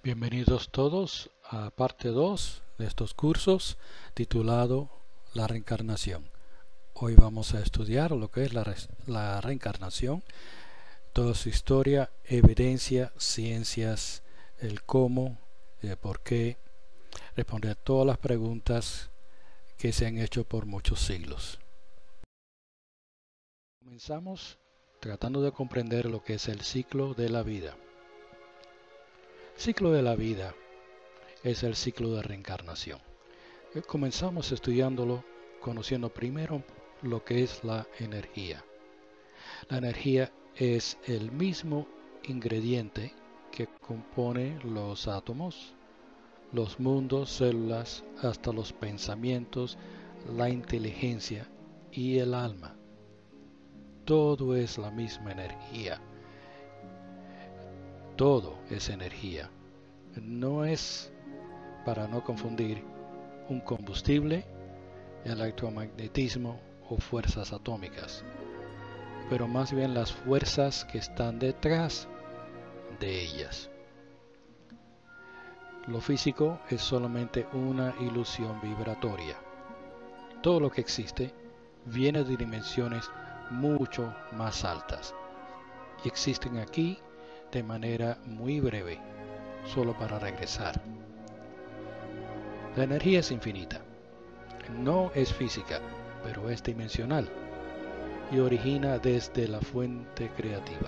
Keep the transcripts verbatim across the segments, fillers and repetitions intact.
Bienvenidos todos a parte dos de estos cursos titulado La reencarnación. Hoy vamos a estudiar lo que es la, re la reencarnación, toda su historia, evidencia, ciencias, el cómo, el por qué, responder todas las preguntas que se han hecho por muchos siglos. Comenzamos tratando de comprender lo que es el ciclo de la vida. Ciclo de la vida es el ciclo de reencarnación. Comenzamos estudiándolo conociendo primero lo que es la energía. La energía es el mismo ingrediente que compone los átomos, los mundos, células, hasta los pensamientos, la inteligencia y el alma. Todo es la misma energía. Todo es energía. No es, para no confundir, un combustible, electromagnetismo o fuerzas atómicas, pero más bien las fuerzas que están detrás de ellas. Lo físico es solamente una ilusión vibratoria. Todo lo que existe viene de dimensiones mucho más altas y existen aquí de manera muy breve, solo para regresar. La energía es infinita. No es física, pero es dimensional y origina desde la fuente creativa.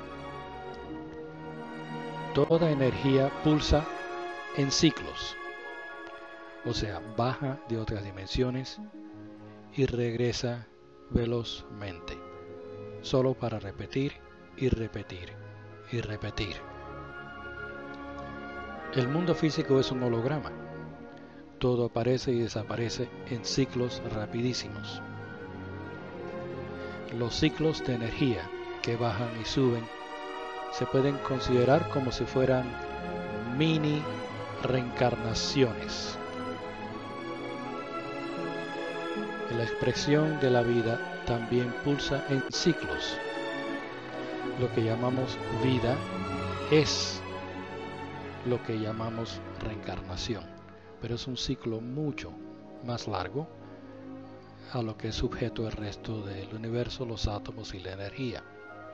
Toda energía pulsa en ciclos, o sea, baja de otras dimensiones y regresa velozmente, solo para repetir y repetir y repetir. El mundo físico es un holograma. Todo aparece y desaparece en ciclos rapidísimos. Los ciclos de energía que bajan y suben se pueden considerar como si fueran mini reencarnaciones. La expresión de la vida también pulsa en ciclos. Lo que llamamos vida es lo que llamamos reencarnación, pero es un ciclo mucho más largo a lo que es sujeto el resto del universo, los átomos y la energía.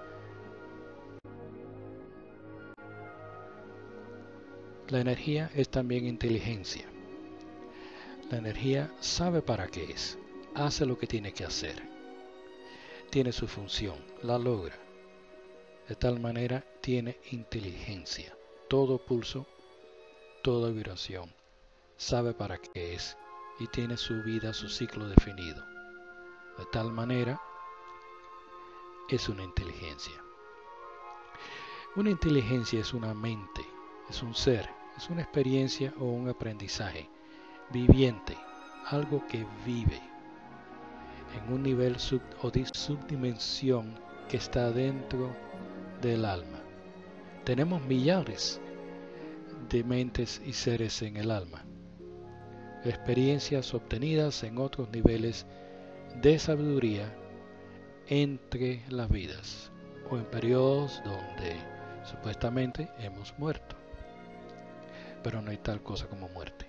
La energía es también inteligencia. La energía sabe para qué es, hace lo que tiene que hacer, tiene su función, la logra. De tal manera tiene inteligencia. Todo pulso, toda vibración, sabe para qué es y tiene su vida, su ciclo definido. De tal manera es una inteligencia. Una inteligencia es una mente, es un ser, es una experiencia o un aprendizaje viviente, algo que vive en un nivel sub o de subdimensión que está dentro del alma. Tenemos millares de mentes y seres en el alma, experiencias obtenidas en otros niveles de sabiduría entre las vidas o en periodos donde supuestamente hemos muerto, pero no hay tal cosa como muerte.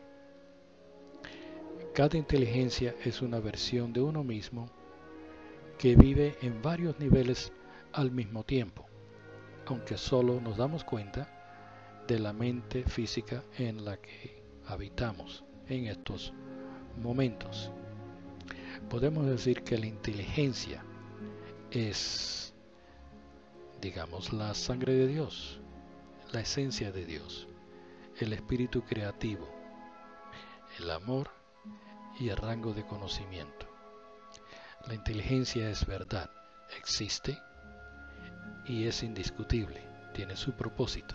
Cada inteligencia es una versión de uno mismo que vive en varios niveles al mismo tiempo, aunque solo nos damos cuenta de la mente física en la que habitamos en estos momentos. Podemos decir que la inteligencia es, digamos, la sangre de Dios, la esencia de Dios, el espíritu creativo, el amor y el rango de conocimiento. La inteligencia es verdad, existe y es indiscutible, tiene su propósito.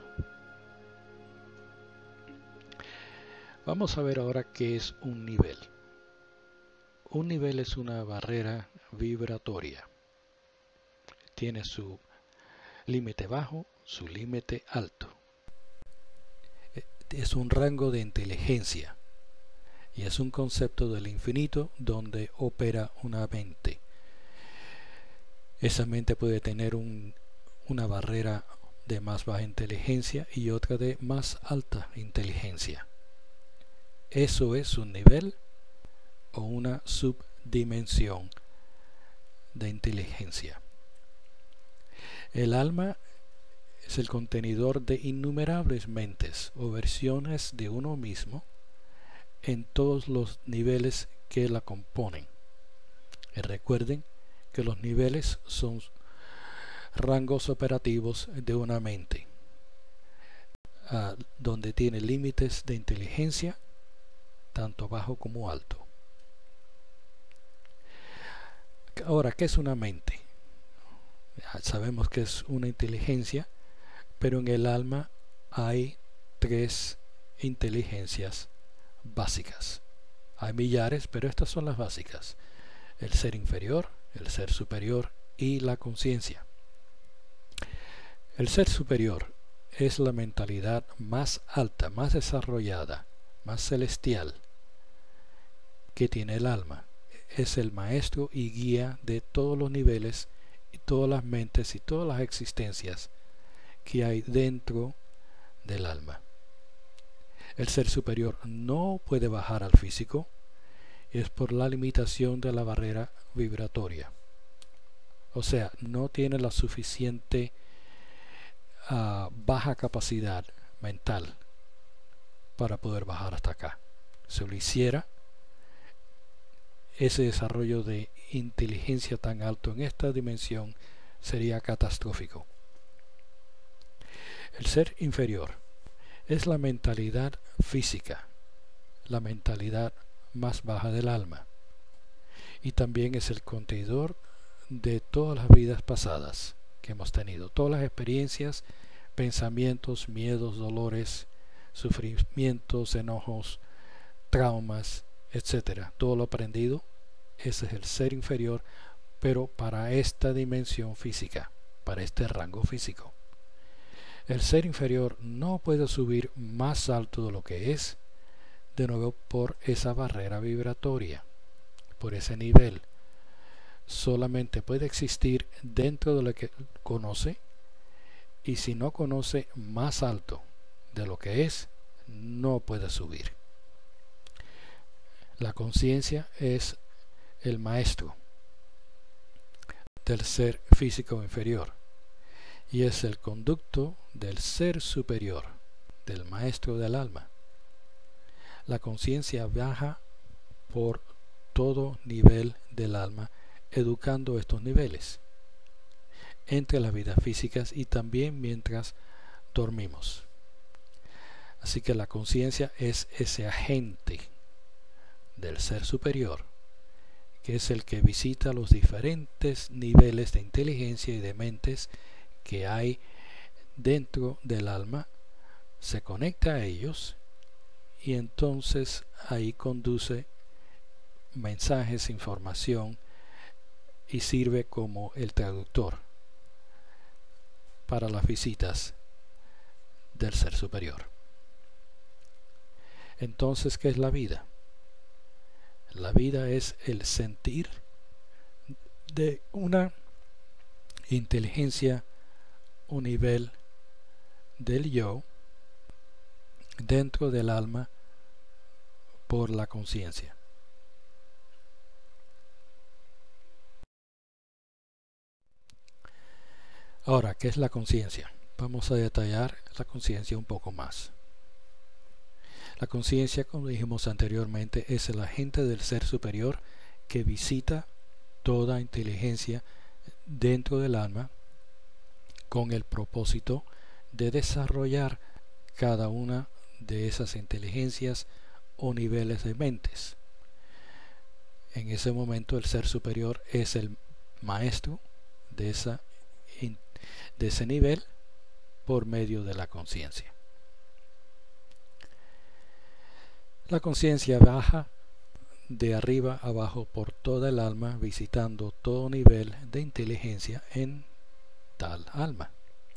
Vamos a ver ahora qué es un nivel. Un nivel es una barrera vibratoria. Tiene su límite bajo, su límite alto. Es un rango de inteligencia y es un concepto del infinito donde opera una mente. Esa mente puede tener un, una barrera de más baja inteligencia y otra de más alta inteligencia. Eso es un nivel o una subdimensión de inteligencia. El alma es el contenedor de innumerables mentes o versiones de uno mismo en todos los niveles que la componen. Y recuerden que los niveles son rangos operativos de una mente, uh, donde tiene límites de inteligencia tanto bajo como alto. Ahora, ¿qué es una mente? Ya sabemos que es una inteligencia, pero en el alma hay tres inteligencias básicas. Hay millares, pero estas son las básicas: el ser inferior, el ser superior y la conciencia. El ser superior es la mentalidad más alta, más desarrollada, más celestial que tiene el alma. Es el maestro y guía de todos los niveles y todas las mentes y todas las existencias que hay dentro del alma. El ser superior no puede bajar al físico, es por la limitación de la barrera vibratoria. O sea, no tiene la suficiente uh, baja capacidad mental para poder bajar hasta acá. Si lo hiciera, ese desarrollo de inteligencia tan alto en esta dimensión sería catastrófico. El ser inferior es la mentalidad física, la mentalidad más baja del alma, y también es el contenedor de todas las vidas pasadas que hemos tenido, todas las experiencias, pensamientos, miedos, dolores, sufrimientos, enojos, traumas, etcétera. Todo lo aprendido, ese es el ser inferior, pero para esta dimensión física, para este rango físico. El ser inferior no puede subir más alto de lo que es, de nuevo por esa barrera vibratoria, por ese nivel. Solamente puede existir dentro de lo que conoce, y si no conoce más alto de lo que es, no puede subir. La conciencia es el maestro del ser físico inferior y es el conducto del ser superior, del maestro del alma. La conciencia viaja por todo nivel del alma, educando estos niveles entre las vidas físicas y también mientras dormimos. Así que la conciencia es ese agente del ser superior, que es el que visita los diferentes niveles de inteligencia y de mentes que hay dentro del alma, se conecta a ellos y entonces ahí conduce mensajes, información y sirve como el traductor para las visitas del ser superior. Entonces, ¿qué es la vida? La vida es el sentir de una inteligencia o nivel del yo dentro del alma por la conciencia. Ahora, ¿qué es la conciencia? Vamos a detallar la conciencia un poco más. La conciencia, como dijimos anteriormente, es el agente del ser superior que visita toda inteligencia dentro del alma con el propósito de desarrollar cada una de esas inteligencias o niveles de mentes. En ese momento el ser superior es el maestro de, esa, de ese nivel por medio de la conciencia. La conciencia baja de arriba a abajo por toda el alma, visitando todo nivel de inteligencia en tal alma.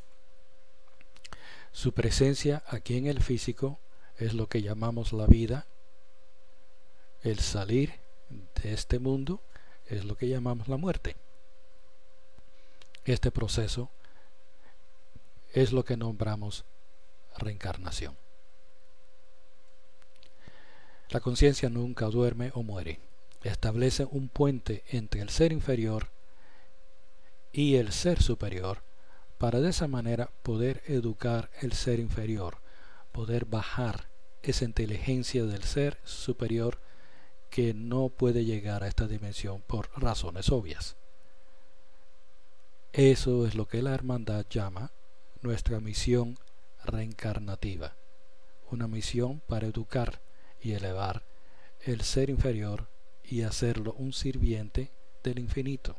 Su presencia aquí en el físico es lo que llamamos la vida. El salir de este mundo es lo que llamamos la muerte. Este proceso es lo que nombramos reencarnación. La conciencia nunca duerme o muere. Establece un puente entre el ser inferior y el ser superior para de esa manera poder educar el ser inferior, poder bajar esa inteligencia del ser superior que no puede llegar a esta dimensión por razones obvias. Eso es lo que la hermandad llama nuestra misión reencarnativa, una misión para educar y elevar el ser inferior y hacerlo un sirviente del infinito.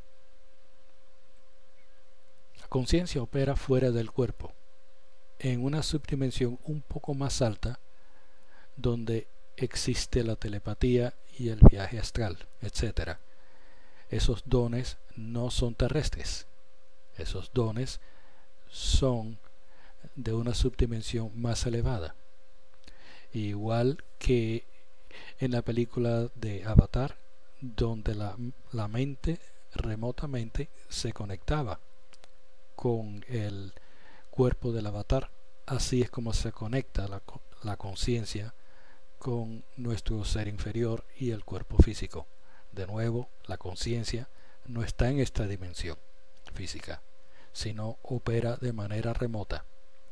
La conciencia opera fuera del cuerpo, en una subdimensión un poco más alta, donde existe la telepatía y el viaje astral, etcétera. Esos dones no son terrestres, esos dones son de una subdimensión más elevada. Igual que en la película de Avatar, donde la, la mente remotamente se conectaba con el cuerpo del avatar, así es como se conecta la, la conciencia con nuestro ser inferior y el cuerpo físico. De nuevo, la conciencia no está en esta dimensión física, sino opera de manera remota.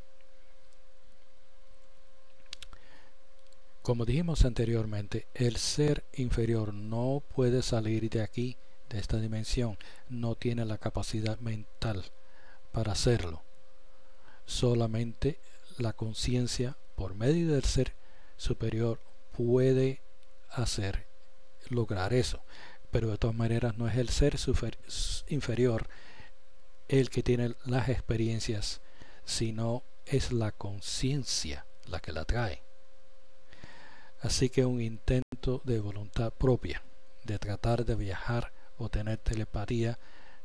Como dijimos anteriormente, el ser inferior no puede salir de aquí, de esta dimensión, no tiene la capacidad mental para hacerlo. Solamente la conciencia, por medio del ser superior, puede hacer, lograr eso. Pero de todas maneras no es el ser inferior el que tiene las experiencias, sino es la conciencia la que la trae. Así que un intento de voluntad propia, de tratar de viajar o tener telepatía,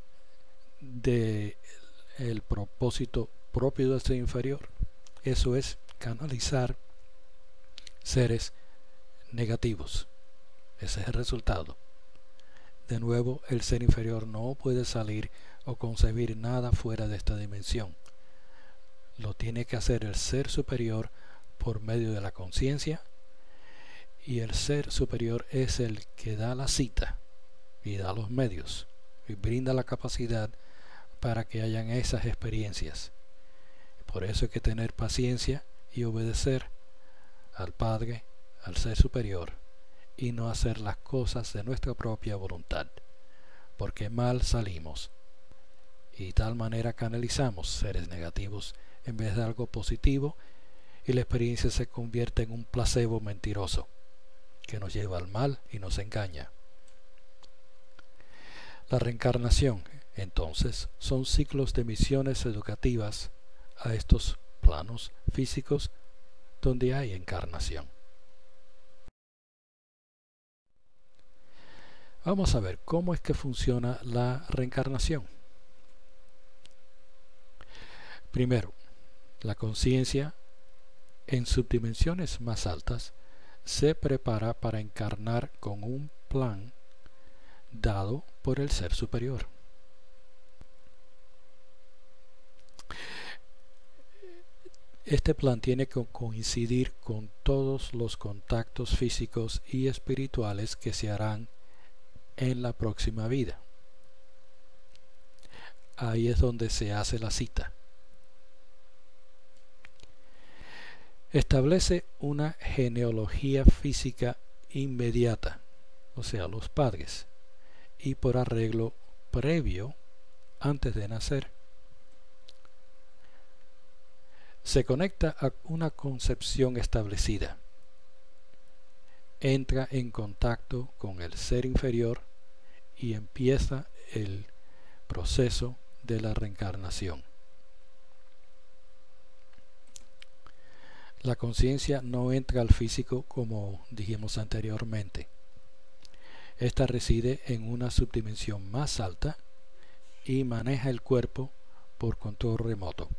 de el propósito propio del ser inferior, eso es canalizar seres negativos. Ese es el resultado. De nuevo, el ser inferior no puede salir o concebir nada fuera de esta dimensión. Lo tiene que hacer el ser superior por medio de la conciencia, y el ser superior es el que da la cita y da los medios y brinda la capacidad para que hayan esas experiencias. Por eso hay que tener paciencia y obedecer al Padre, al ser superior, y no hacer las cosas de nuestra propia voluntad, porque mal salimos y de tal manera canalizamos seres negativos en vez de algo positivo, y la experiencia se convierte en un placebo mentiroso que nos lleva al mal y nos engaña. La reencarnación, entonces, son ciclos de misiones educativas a estos planos físicos donde hay encarnación. Vamos a ver cómo es que funciona la reencarnación. Primero, la conciencia en subdimensiones más altas se prepara para encarnar con un plan dado por el ser superior. Este plan tiene que coincidir con todos los contactos físicos y espirituales que se harán en la próxima vida. Ahí es donde se hace la cita. Establece una genealogía física inmediata, o sea, los padres, y por arreglo previo antes de nacer. Se conecta a una concepción establecida. Entra en contacto con el ser inferior y empieza el proceso de la reencarnación. La conciencia no entra al físico como dijimos anteriormente. Esta reside en una subdimensión más alta y maneja el cuerpo por control remoto.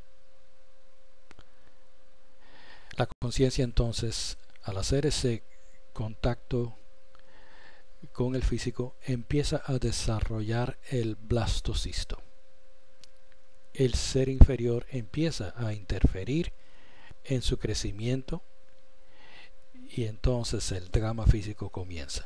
La conciencia entonces, al hacer ese contacto con el físico, empieza a desarrollar el blastocisto. el ser inferior empieza a interferir en su crecimiento y entonces el drama físico comienza.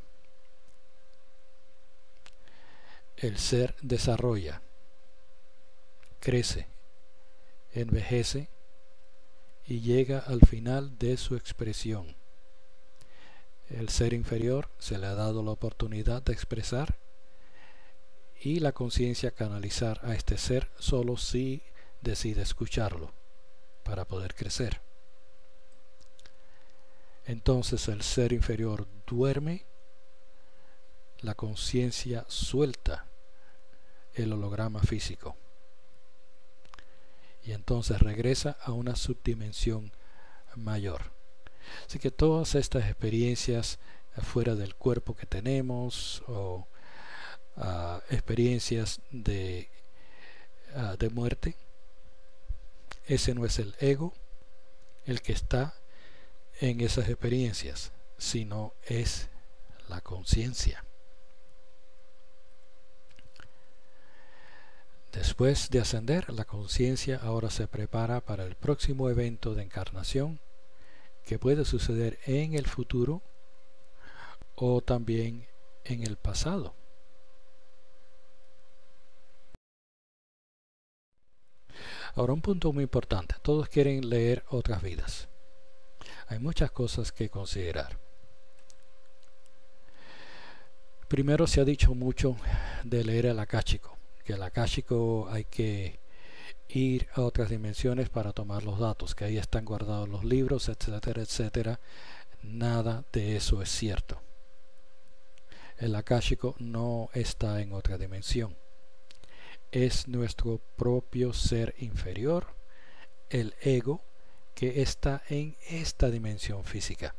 El ser desarrolla, crece, envejece y llega al final de su expresión. El ser inferior se le ha dado la oportunidad de expresar y la conciencia canalizar a este ser solo si decide escucharlo para poder crecer. Entonces el ser inferior duerme, la conciencia suelta el holograma físico y entonces regresa a una subdimensión mayor. Así que todas estas experiencias fuera del cuerpo que tenemos o uh, experiencias de, uh, de muerte, ese no es el ego el que está en esas experiencias, sino es la conciencia. Después de ascender, la conciencia ahora se prepara para el próximo evento de encarnación que puede suceder en el futuro o también en el pasado. Ahora, un punto muy importante. Todos quieren leer otras vidas. Hay muchas cosas que considerar. Primero, se ha dicho mucho de leer el akáshico, que el akáshico hay que ir a otras dimensiones para tomar los datos, que ahí están guardados los libros, etcétera, etcétera. Nada de eso es cierto. El akáshico no está en otra dimensión. Es nuestro propio ser inferior, el ego, que está en esta dimensión física.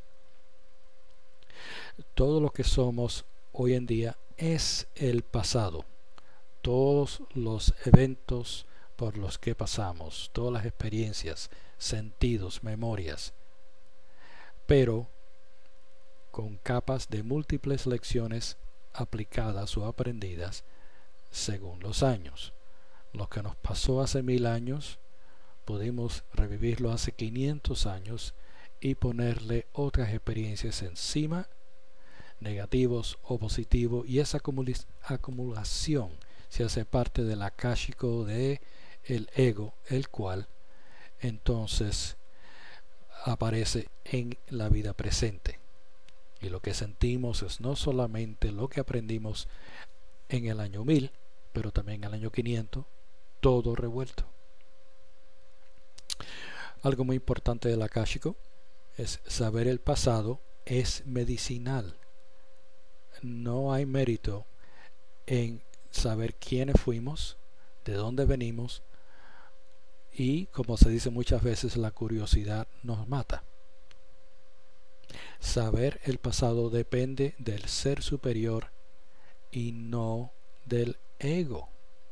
Todo lo que somos hoy en día es el pasado. Todos los eventos por los que pasamos, todas las experiencias, sentidos, memorias, pero con capas de múltiples lecciones aplicadas o aprendidas según los años. Lo que nos pasó hace mil años, pudimos revivirlo hace quinientos años y ponerle otras experiencias encima, negativos o positivos, y esa acumulación se hace parte del akáshico de el ego, el cual entonces aparece en la vida presente. Y lo que sentimos es no solamente lo que aprendimos en el año mil, pero también en el año quinientos, todo revuelto. Algo muy importante del akáshico es saber el pasado es medicinal. No hay mérito en saber quiénes fuimos, de dónde venimos, y como se dice muchas veces, la curiosidad nos mata. Saber el pasado depende del ser superior y no del ego.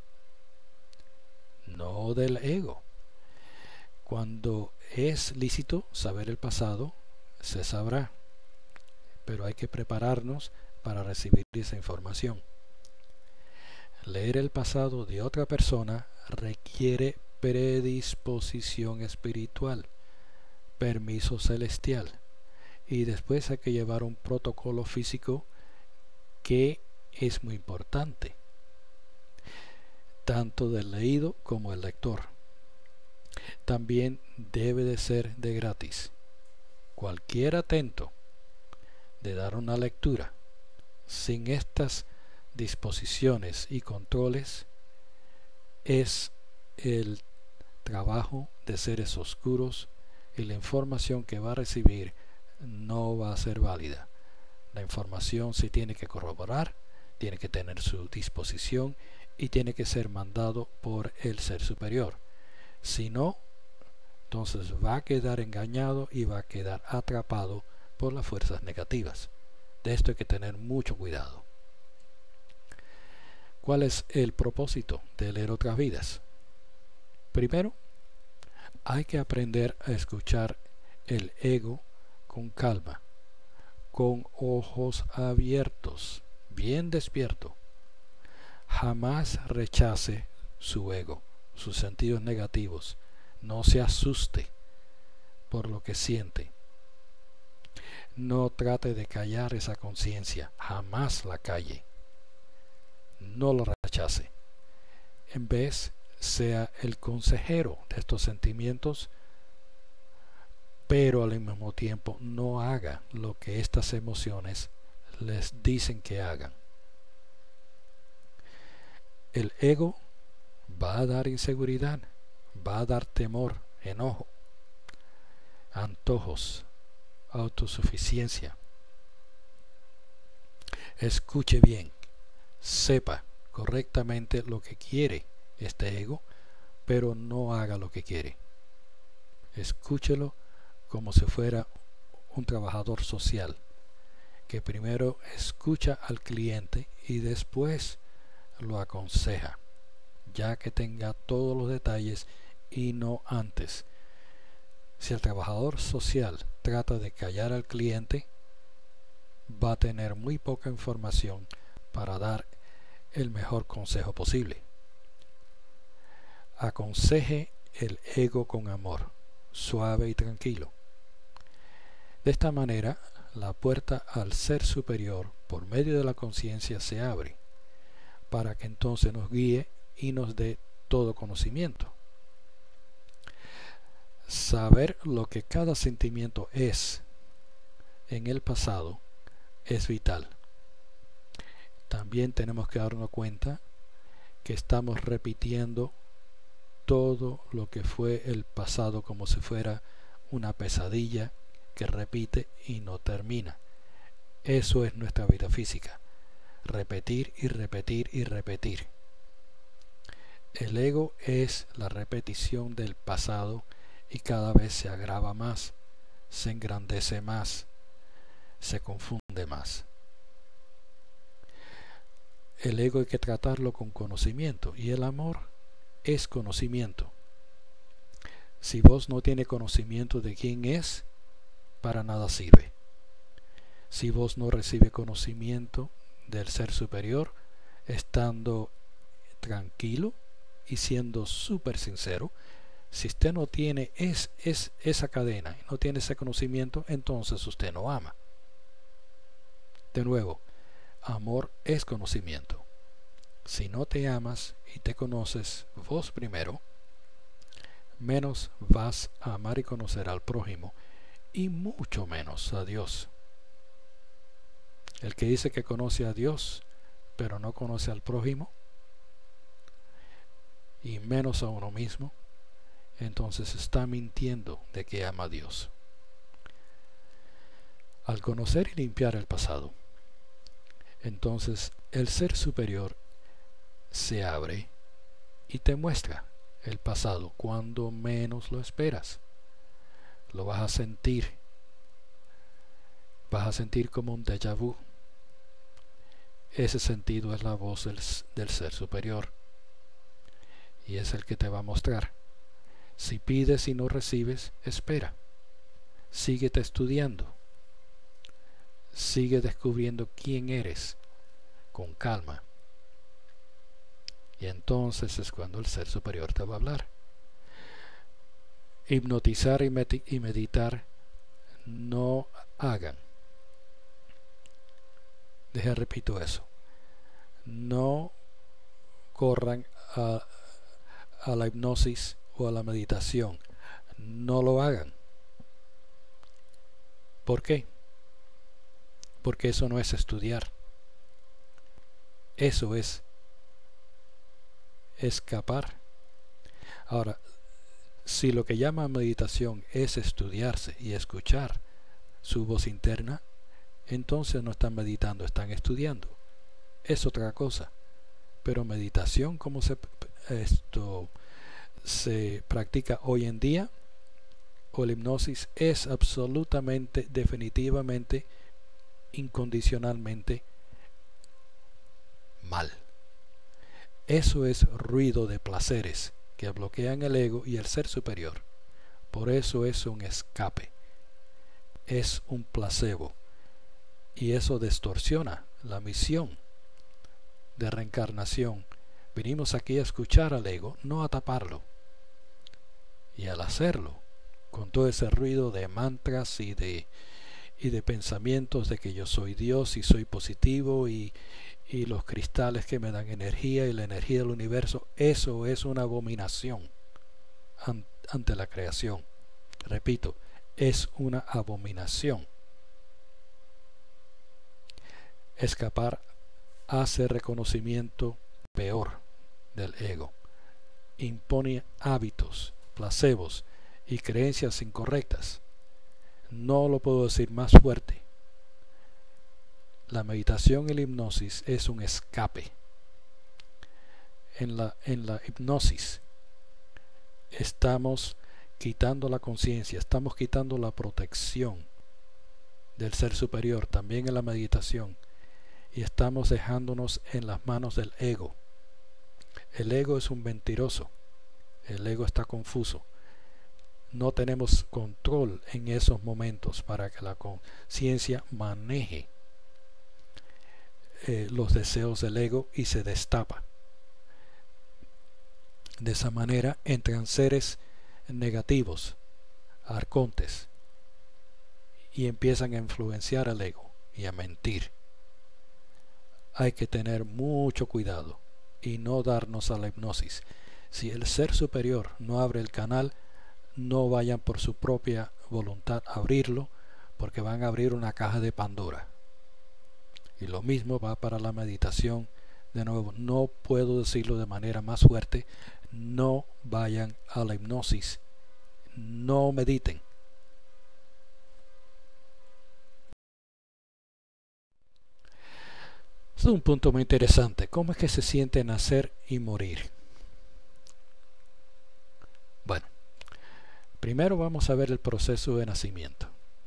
No del ego. Cuando es lícito saber el pasado, se sabrá, pero hay que prepararnos para recibir esa información. Leer el pasado de otra persona requiere predisposición espiritual, permiso celestial, y después hay que llevar un protocolo físico que es muy importante, tanto del leído como el lector. También debe de ser de gratis. Cualquier atento de dar una lectura sin estas disposiciones y controles es el trabajo de seres oscuros, y la información que va a recibir no va a ser válida. La información se tiene que corroborar, tiene que tener su disposición y tiene que ser mandado por el ser superior. Si no, entonces va a quedar engañado y va a quedar atrapado por las fuerzas negativas. De esto hay que tener mucho cuidado. ¿Cuál es el propósito de leer otras vidas? Primero, hay que aprender a escuchar el ego con calma, con ojos abiertos, bien despierto. Jamás rechace su ego, sus sentidos negativos. No se asuste por lo que siente. No trate de callar esa conciencia, jamás la calle. No lo rechace. En vez, sea el consejero de estos sentimientos, pero al mismo tiempo no haga lo que estas emociones les dicen que hagan. El ego va a dar inseguridad, va a dar temor, enojo, antojos, autosuficiencia. Escuche bien, sepa correctamente lo que quiere este ego, pero no haga lo que quiere. Escúchelo como si fuera un trabajador social, que primero escucha al cliente y después lo aconseja, ya que tenga todos los detalles y no antes. Si el trabajador social trata de callar al cliente, va a tener muy poca información para dar el mejor consejo posible. Aconseje el ego con amor, suave y tranquilo. De esta manera, la puerta al ser superior por medio de la conciencia se abre, para que entonces nos guíe y nos dé todo conocimiento. Saber lo que cada sentimiento es en el pasado es vital. También tenemos que darnos cuenta que estamos repitiendo todo lo que fue el pasado como si fuera una pesadilla que repite y no termina. Eso es nuestra vida física. Repetir y repetir y repetir. El ego es la repetición del pasado y cada vez se agrava más, se engrandece más, se confunde más. El ego hay que tratarlo con conocimiento y el amor es conocimiento. Si vos no tienes conocimiento de quién es, para nada sirve. Si vos no recibes conocimiento del ser superior, estando tranquilo y siendo súper sincero, si usted no tiene es, es, esa cadena, no tiene ese conocimiento, entonces usted no ama. De nuevo, amor es conocimiento. Si no te amas y te conoces vos primero, menos vas a amar y conocer al prójimo, y mucho menos a Dios. El que dice que conoce a Dios, pero no conoce al prójimo, y menos a uno mismo, entonces está mintiendo de que ama a Dios. Al conocer y limpiar el pasado, entonces el ser superior se abre y te muestra el pasado cuando menos lo esperas. Lo vas a sentir. Vas a sentir como un déjà vu. Ese sentido es la voz del, del ser superior. Y es el que te va a mostrar. Si pides y no recibes, espera. Síguete estudiando. Sigue descubriendo quién eres con calma. Y entonces es cuando el ser superior te va a hablar. Hipnotizar y, med- y meditar no hagan. Deja, repito eso. No corran a, a la hipnosis o a la meditación. No lo hagan. ¿Por qué? Porque eso no es estudiar. Eso es escapar. Ahora, si lo que llama meditación es estudiarse y escuchar su voz interna, entonces no están meditando, están estudiando. Es otra cosa. Pero meditación, como se, esto, se practica hoy en día, o la hipnosis, es absolutamente, definitivamente, incondicionalmente mal. Eso es ruido de placeres que bloquean el ego y el ser superior. Por eso es un escape. Es un placebo. Y eso distorsiona la misión de reencarnación Vinimos aquí a escuchar al ego, no a taparlo. Y al hacerlo, con todo ese ruido de mantras y de, y de pensamientos de que yo soy Dios y soy positivo y, y los cristales que me dan energía y la energía del universo, eso es una abominación ante la creación. Repito, es una abominación. Escapar hace reconocimiento peor del ego. Impone hábitos, placebos y creencias incorrectas. No lo puedo decir más fuerte. La meditación y la hipnosis es un escape. En la, en la hipnosis estamos quitando la conciencia, estamos quitando la protección del ser superior, también en la meditación, y estamos dejándonos en las manos del ego. El ego es un mentiroso, el ego está confuso. No tenemos control en esos momentos para que la conciencia maneje eh, los deseos del ego y se destapa. De esa manera entran seres negativos, arcontes, y empiezan a influenciar al ego y a mentir. Hay que tener mucho cuidado y no darnos a la hipnosis. Si el ser superior no abre el canal, no vayan por su propia voluntad a abrirlo, porque van a abrir una caja de Pandora. Y lo mismo va para la meditación. De nuevo, no puedo decirlo de manera más fuerte: no vayan a la hipnosis, no mediten. Es un punto muy interesante. ¿Cómo es que se siente nacer y morir? Bueno, primero vamos a ver el proceso de nacimiento.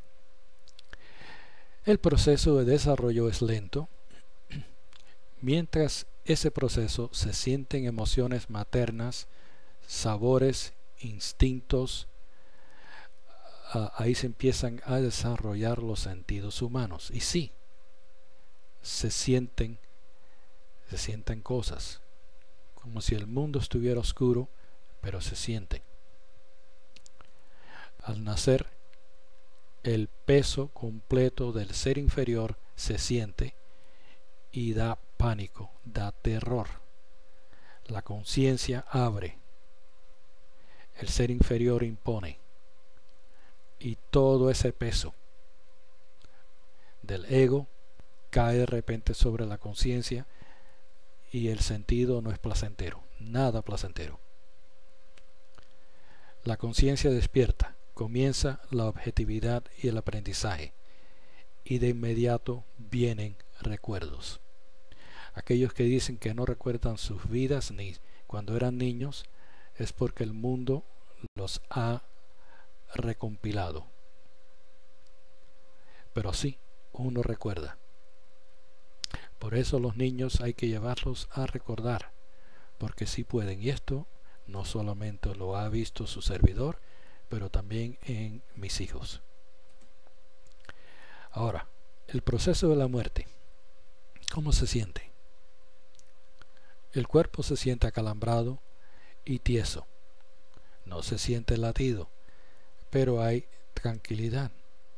El proceso de desarrollo es lento. Mientras ese proceso se sienten emociones maternas, sabores, instintos, uh, ahí se empiezan a desarrollar los sentidos humanos. Y sí, se sienten, se sienten cosas, como si el mundo estuviera oscuro, pero se sienten. Al nacer, el peso completo del ser inferior se siente y da pánico, da terror. La conciencia abre, el ser inferior impone, y todo ese peso del ego cae de repente sobre la conciencia y el sentido no es placentero, nada placentero. La conciencia despierta, comienza la objetividad y el aprendizaje, y de inmediato vienen recuerdos. Aquellos que dicen que no recuerdan sus vidas ni cuando eran niños, es porque el mundo los ha recompilado. Pero sí, uno recuerda. Por eso los niños hay que llevarlos a recordar, porque sí pueden. Y esto no solamente lo ha visto su servidor, pero también en mis hijos. Ahora, el proceso de la muerte. ¿Cómo se siente? El cuerpo se siente acalambrado y tieso. No se siente latido, pero hay tranquilidad.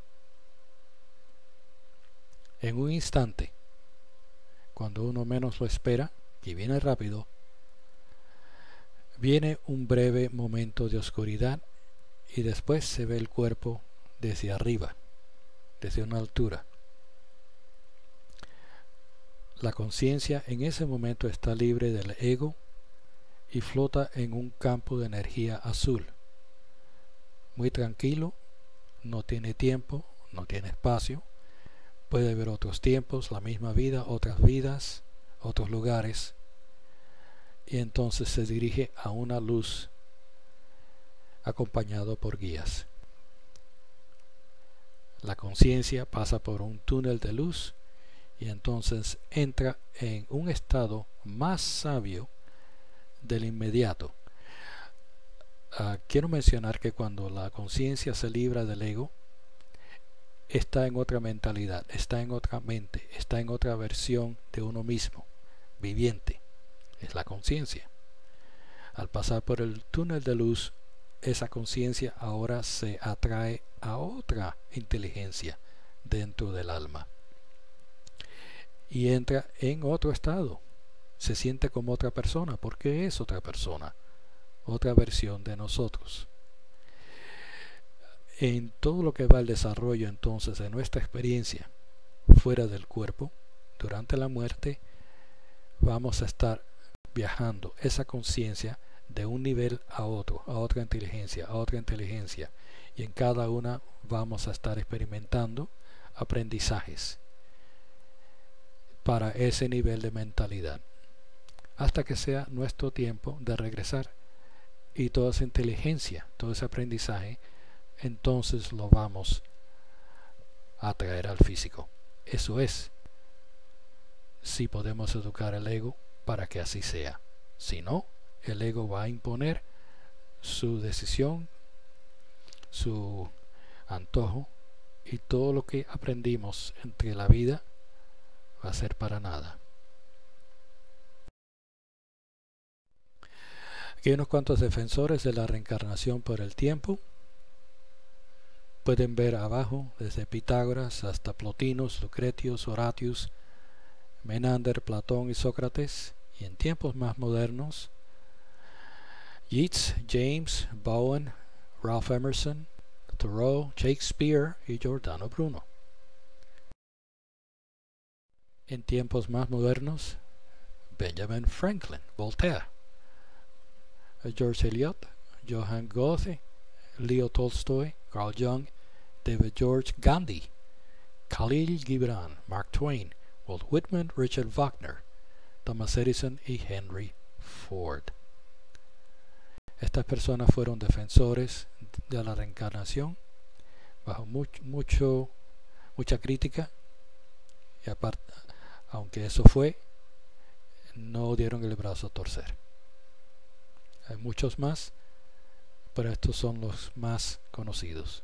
En un instante, cuando uno menos lo espera, y viene rápido, viene un breve momento de oscuridad y después se ve el cuerpo desde arriba, desde una altura. La conciencia en ese momento está libre del ego y flota en un campo de energía azul. Muy tranquilo, no tiene tiempo, no tiene espacio. Puede ver otros tiempos, la misma vida, otras vidas, otros lugares. Y entonces se dirige a una luz acompañado por guías. La conciencia pasa por un túnel de luz y entonces entra en un estado más sabio del inmediato. Uh, quiero mencionar que cuando la conciencia se libra del ego, está en otra mentalidad, está en otra mente, está en otra versión de uno mismo, viviente. es la conciencia. Al pasar por el túnel de luz, esa conciencia ahora se atrae a otra inteligencia dentro del alma y entra en otro estado. Se siente como otra persona, porque es otra persona, otra versión de nosotros. En todo lo que va el desarrollo entonces de nuestra experiencia fuera del cuerpo, durante la muerte, vamos a estar viajando esa conciencia de un nivel a otro, a otra inteligencia, a otra inteligencia, y en cada una vamos a estar experimentando aprendizajes para ese nivel de mentalidad, hasta que sea nuestro tiempo de regresar, y toda esa inteligencia, todo ese aprendizaje, entonces lo vamos a traer al físico. Eso es, si podemos educar el ego para que así sea. Si no, el ego va a imponer su decisión, su antojo, y todo lo que aprendimos entre la vida va a ser para nada. Aquí hay unos cuantos defensores de la reencarnación por el tiempo. Pueden ver abajo, desde Pitágoras hasta Plotinos, Lucretius, Horatius, Menander, Platón y Sócrates, y en tiempos más modernos, Yeats, James, Bowen, Ralph Emerson, Thoreau, Shakespeare y Giordano Bruno. En tiempos más modernos, Benjamin Franklin, Voltaire, George Eliot, Johann Goethe, Leo Tolstoy, Carl Jung, David George, Gandhi, Khalil Gibran, Mark Twain, Walt Whitman, Richard Wagner, Thomas Edison y Henry Ford. Estas personas fueron defensores de la reencarnación bajo mucho, mucho, mucha crítica, y aparte, aunque eso fue, no dieron el brazo a torcer. Hay muchos más, pero estos son los más conocidos.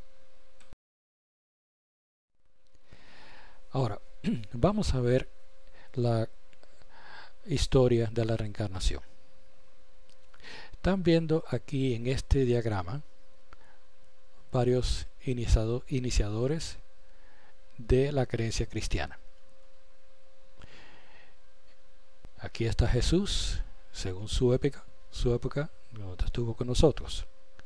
Ahora, vamos a ver la historia de la reencarnación. Están viendo aquí en este diagrama varios iniciado, iniciadores de la creencia cristiana. Aquí está Jesús, según su época, su época donde estuvo con nosotros.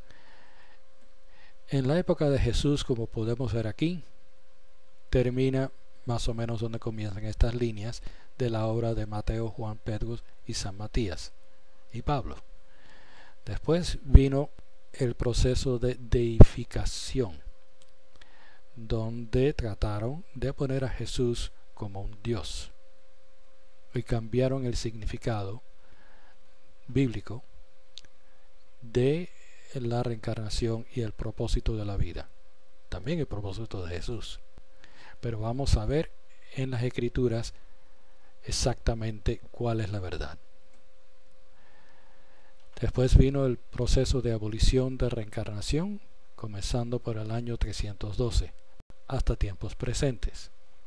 En la época de Jesús, como podemos ver aquí, termina más o menos donde comienzan estas líneas de la obra de Mateo, Juan, Pedro y San Matías y Pablo. Después vino el proceso de deificación, donde trataron de poner a Jesús como un Dios y cambiaron el significado bíblico de la reencarnación y el propósito de la vida, también el propósito de Jesús. Pero vamos a ver en las escrituras exactamente cuál es la verdad. Después vino el proceso de abolición de reencarnación, comenzando por el año trescientos doce hasta tiempos presentes.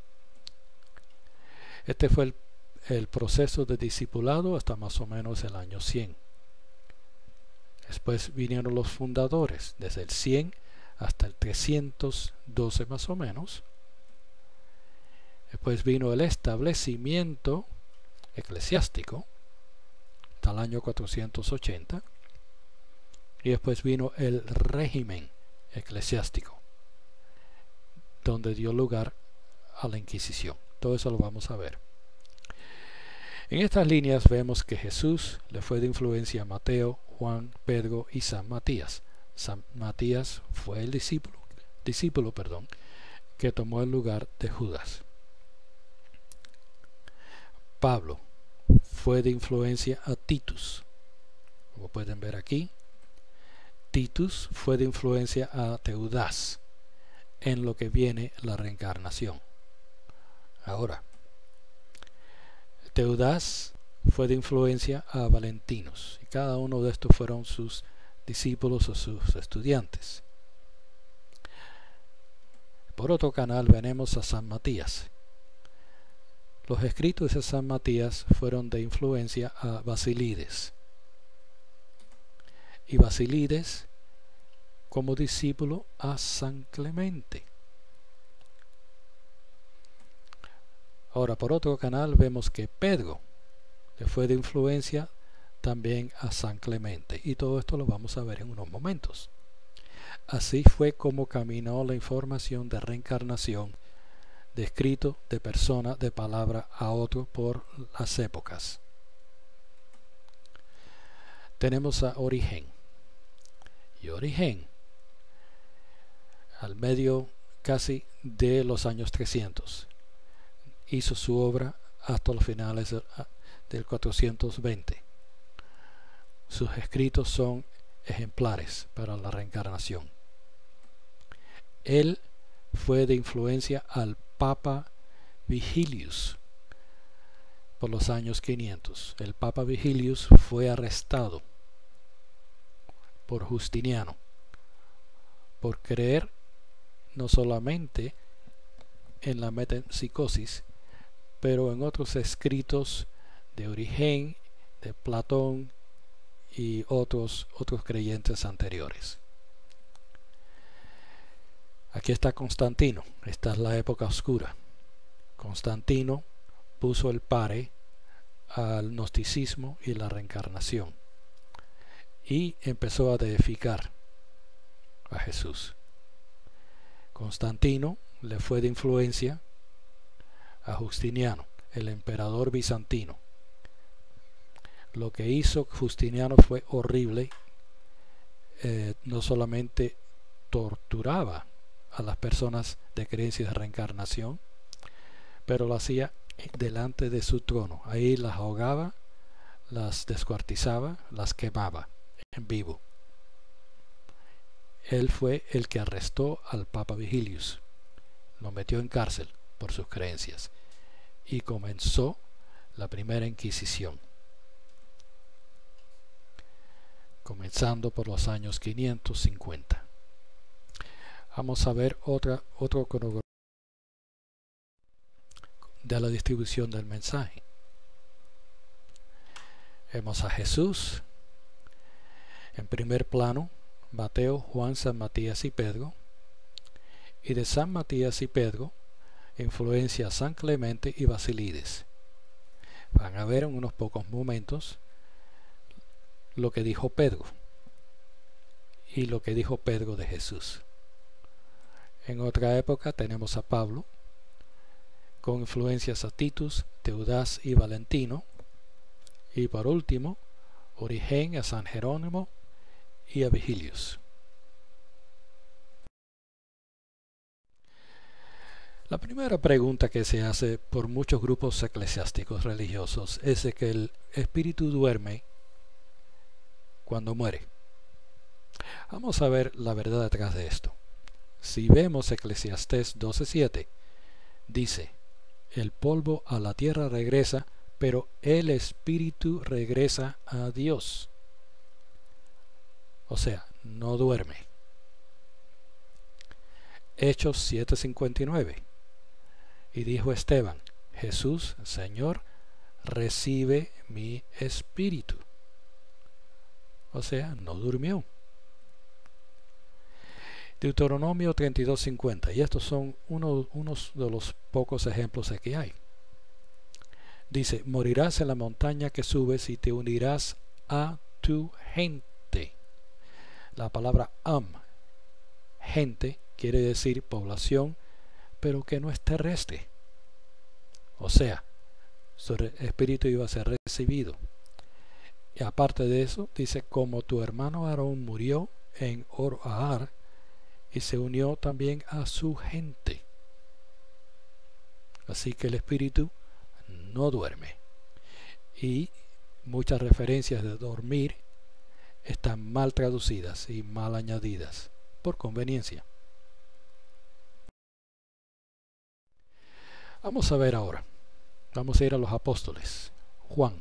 Este fue el, el proceso de discipulado hasta más o menos el año cien. Después vinieron los fundadores, desde el cien hasta el trescientos doce más o menos. Después vino el establecimiento eclesiástico hasta el año cuatrocientos ochenta, y después vino el régimen eclesiástico, donde dio lugar a la Inquisición. Todo eso lo vamos a ver. En estas líneas vemos que Jesús le fue de influencia a Mateo, Juan, Pedro y San Matías. San Matías fue el discípulo, discípulo perdón, que tomó el lugar de Judas. Pablo fue de influencia a Titus. Como pueden ver aquí, Titus fue de influencia a Teudas en lo que viene la reencarnación. Ahora, Teudas fue de influencia a Valentinos, y cada uno de estos fueron sus discípulos o sus estudiantes. Por otro canal venimos a San Matías. Los escritos de San Matías fueron de influencia a Basílides. Y Basílides como discípulo a San Clemente. Ahora, por otro canal vemos que Pedro le fue de influencia también a San Clemente, y todo esto lo vamos a ver en unos momentos. Así fue como caminó la información de reencarnación de escrito, de persona, de palabra a otro por las épocas. Tenemos a Origen. Y Origen, al medio casi de los años trescientos, hizo su obra hasta los finales del cuatrocientos veinte. Sus escritos son ejemplares para la reencarnación. Él fue de influencia al Papa Vigilius por los años quinientos. El Papa Vigilius fue arrestado por Justiniano por creer no solamente en la metempsicosis, pero en otros escritos de Origen, de Platón y otros, otros creyentes anteriores. Aquí está Constantino. Esta es la época oscura. Constantino puso el pare al gnosticismo y la reencarnación y empezó a deificar a Jesús. Constantino le fue de influencia a Justiniano, el emperador bizantino. Lo que hizo Justiniano fue horrible. Eh, no solamente torturaba a las personas de creencias de reencarnación, pero lo hacía delante de su trono. Ahí las ahogaba, las descuartizaba, las quemaba en vivo. Él fue el que arrestó al Papa Vigilius, lo metió en cárcel por sus creencias y comenzó la primera Inquisición, comenzando por los años quinientos cincuenta. Vamos a ver otra, otro cronograma de la distribución del mensaje. Vemos a Jesús en primer plano, Mateo, Juan, San Matías y Pedro, y de San Matías y Pedro influencia a San Clemente y Basílides. Van a ver en unos pocos momentos lo que dijo Pedro y lo que dijo Pedro de Jesús. En otra época tenemos a Pablo con influencias a Titus, Teudas y Valentino, y por último Origen a San Jerónimo y a Vigilius. La primera pregunta que se hace por muchos grupos eclesiásticos religiosos es de que el espíritu duerme cuando muere. Vamos a ver la verdad detrás de esto. Si vemos Eclesiastés doce siete, dice: el polvo a la tierra regresa, pero el espíritu regresa a Dios. O sea, no duerme. Hechos siete cincuenta y nueve. Y dijo Esteban: Jesús, Señor, recibe mi espíritu. O sea, no durmió. Deuteronomio treinta y dos cincuenta. Y estos son uno, unos de los pocos ejemplos que hay. Dice: morirás en la montaña que subes y te unirás a tu gente. La palabra am, gente, quiere decir población, pero que no es terrestre. O sea, su espíritu iba a ser recibido. Y aparte de eso, dice: como tu hermano Aarón murió en Or-Ahar y se unió también a su gente. Así que el espíritu no duerme. Y muchas referencias de dormir están mal traducidas y mal añadidas por conveniencia. Vamos a ver ahora. Vamos a ir a los apóstoles. Juan.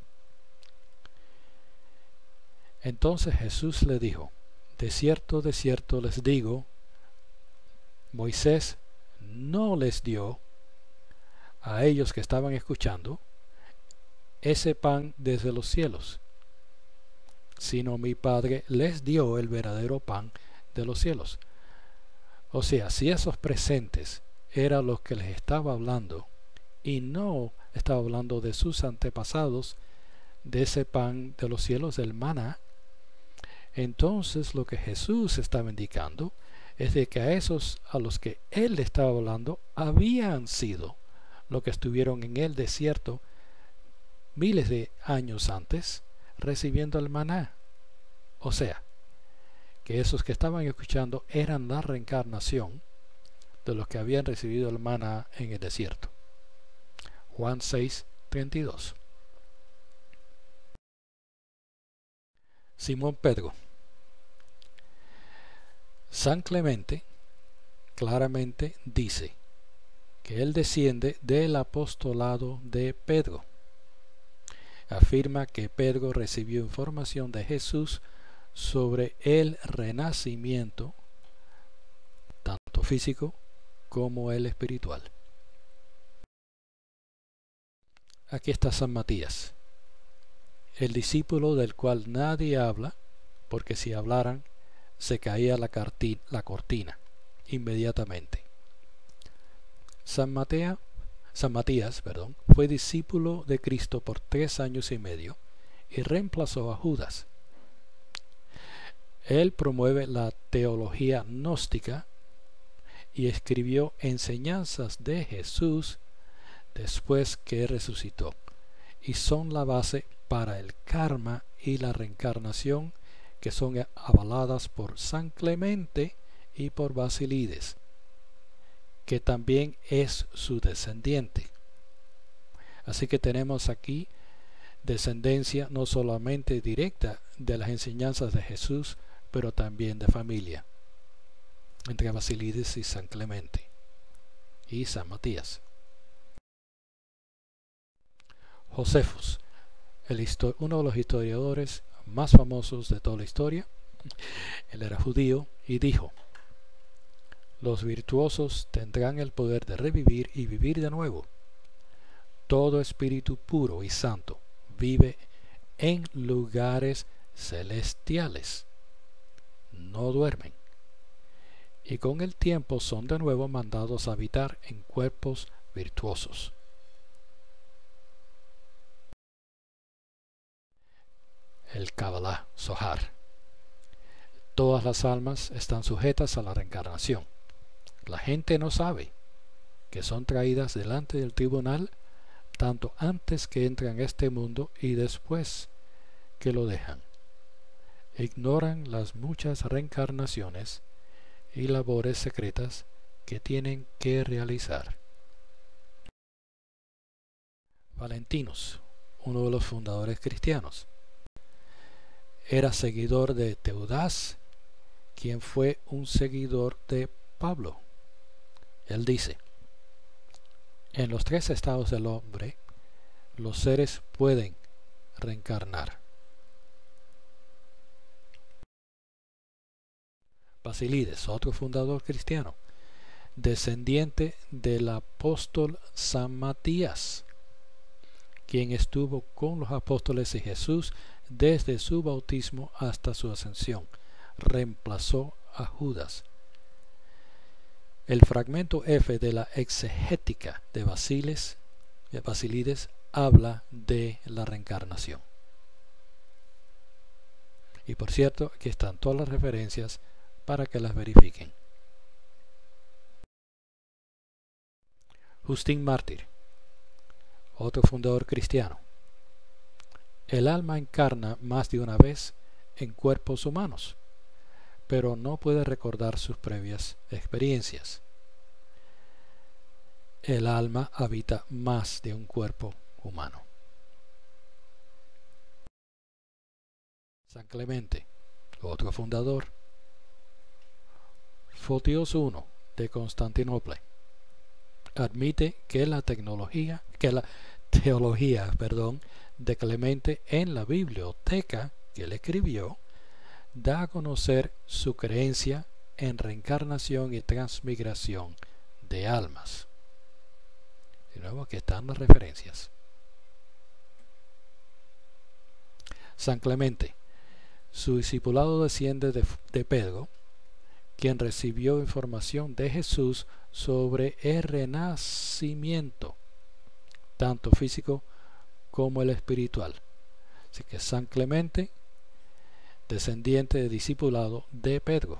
Entonces Jesús le dijo: de cierto, de cierto les digo, Moisés no les dio a ellos que estaban escuchando ese pan desde los cielos, sino mi Padre les dio el verdadero pan de los cielos. O sea, si esos presentes eran los que les estaba hablando y no estaba hablando de sus antepasados, de ese pan de los cielos, del maná, entonces lo que Jesús estaba indicando es de que a esos a los que él estaba hablando habían sido los que estuvieron en el desierto miles de años antes recibiendo el maná. O sea, que esos que estaban escuchando eran la reencarnación de los que habían recibido el maná en el desierto. Juan seis, treinta y dos. Simón Pedro. San Clemente claramente dice que él desciende del apostolado de Pedro. Afirma que Pedro recibió información de Jesús sobre el renacimiento, tanto físico como el espiritual. Aquí está San Matías, el discípulo del cual nadie habla, porque si hablaran se caía la, la cortina inmediatamente. San, Matea, San Matías perdón, fue discípulo de Cristo por tres años y medio y reemplazó a Judas. Él promueve la teología gnóstica y escribió enseñanzas de Jesús después que resucitó, y son la base para el karma y la reencarnación, que son avaladas por San Clemente y por Basilides, que también es su descendiente. Así que tenemos aquí descendencia no solamente directa de las enseñanzas de Jesús, pero también de familia, entre Basilides y San Clemente y San Matías. Josefus, el uno de los historiadores más famosos de toda la historia, él era judío y dijo: los virtuosos tendrán el poder de revivir y vivir de nuevo. Todo espíritu puro y santo vive en lugares celestiales, no duermen, y con el tiempo son de nuevo mandados a habitar en cuerpos virtuosos. El Kabbalah Zohar. Todas las almas están sujetas a la reencarnación. La gente no sabe que son traídas delante del tribunal tanto antes que entran a este mundo y después que lo dejan. Ignoran las muchas reencarnaciones y labores secretas que tienen que realizar. Valentinos, uno de los fundadores cristianos, era seguidor de Teudas, quien fue un seguidor de Pablo. Él dice: en los tres estados del hombre, los seres pueden reencarnar. Basilides, otro fundador cristiano, descendiente del apóstol San Matías, quien estuvo con los apóstoles y Jesús desde su bautismo hasta su ascensión, reemplazó a Judas. El fragmento F de la exegética de Basiles, de Basilides habla de la reencarnación. Y por cierto, aquí están todas las referencias para que las verifiquen. Justín Mártir, otro fundador cristiano. El alma encarna más de una vez en cuerpos humanos, pero no puede recordar sus previas experiencias. El alma habita más de un cuerpo humano. San Clemente, otro fundador. Fotios I de Constantinopla, admite que la tecnología, que la teología, perdón, de Clemente en la biblioteca que él escribió da a conocer su creencia en reencarnación y transmigración de almas. De nuevo, aquí están las referencias. San Clemente. Su discipulado desciende de, de Pedro, quien recibió información de Jesús sobre el renacimiento, tanto físico como el espiritual. Así que San Clemente, descendiente de discipulado de Pedro.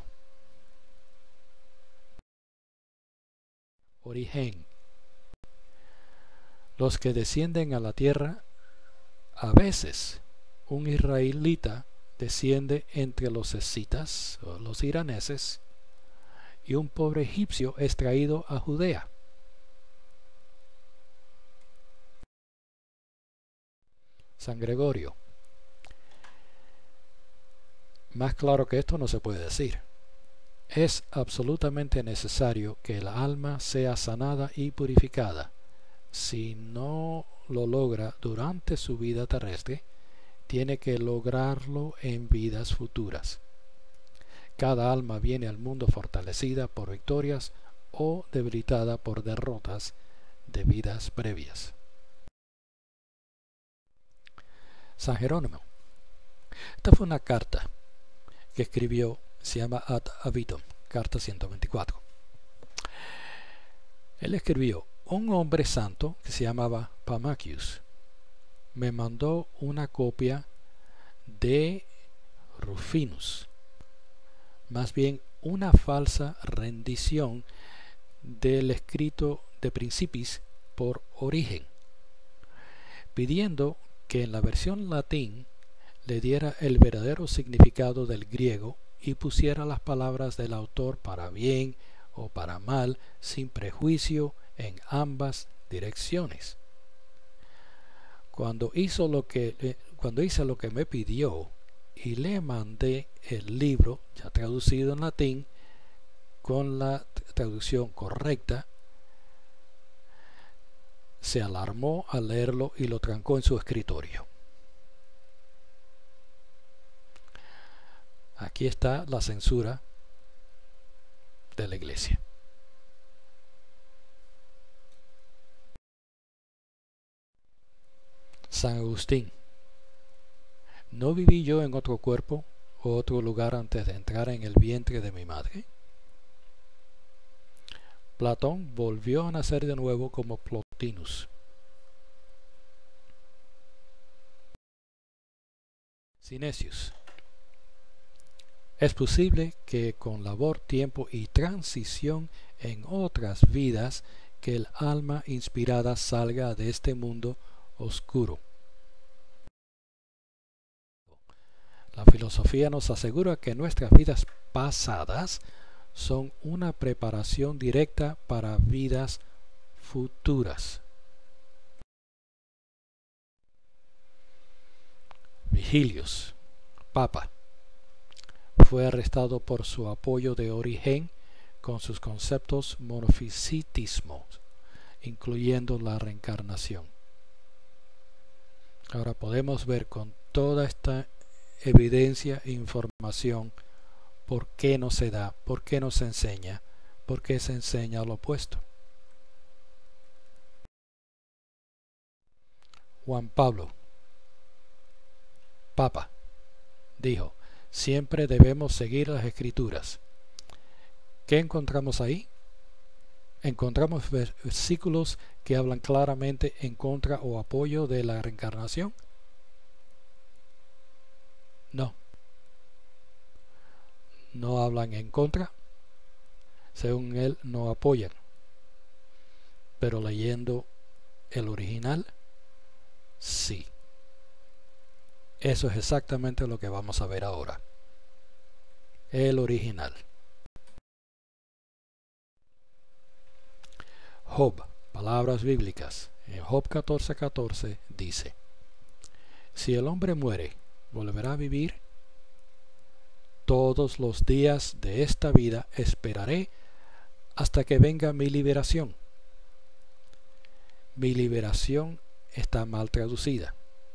Origen. Los que descienden a la tierra, a veces un israelita desciende entre los escitas o los iraneses, y un pobre egipcio es traído a Judea. San Gregorio. Más claro que esto no se puede decir. Es absolutamente necesario que el alma sea sanada y purificada. Si no lo logra durante su vida terrestre, tiene que lograrlo en vidas futuras. Cada alma viene al mundo fortalecida por victorias o debilitada por derrotas de vidas previas. San Jerónimo. Esta fue una carta que escribió, se llama Ad Avitum, carta ciento veinticuatro. Él escribió: un hombre santo que se llamaba Pamachius me mandó una copia de Rufinus, más bien una falsa rendición del escrito de Principis por Origen, pidiendo que en la versión latín le diera el verdadero significado del griego y pusiera las palabras del autor para bien o para mal, sin prejuicio, en ambas direcciones. Cuando hizo lo que, eh, cuando hice lo que me pidió y le mandé el libro ya traducido en latín con la traducción correcta, se alarmó al leerlo y lo trancó en su escritorio. Aquí está la censura de la iglesia. San Agustín. ¿No viví yo en otro cuerpo o otro lugar antes de entrar en el vientre de mi madre? Platón volvió a nacer de nuevo como Plotinus. Synesius. Es posible que con labor, tiempo y transición en otras vidas que el alma inspirada salga de este mundo oscuro. La filosofía nos asegura que nuestras vidas pasadas son una preparación directa para vidas futuras. Vigilius, Papa, fue arrestado por su apoyo de Origen con sus conceptos monofisitismos, incluyendo la reencarnación. Ahora podemos ver con toda esta evidencia e información por qué no se da, por qué no se enseña, por qué se enseña lo opuesto. Juan Pablo, Papa, dijo: siempre debemos seguir las Escrituras. ¿Qué encontramos ahí? ¿Encontramos versículos que hablan claramente en contra o apoyo de la reencarnación? No. No hablan en contra. Según él, no apoyan. Pero leyendo el original, sí. Eso es exactamente lo que vamos a ver ahora. El original. Job, palabras bíblicas. En Job catorce catorce dice: si el hombre muere, ¿volverá a vivir? Todos los días de esta vida esperaré hasta que venga mi liberación. Mi liberación está mal traducida.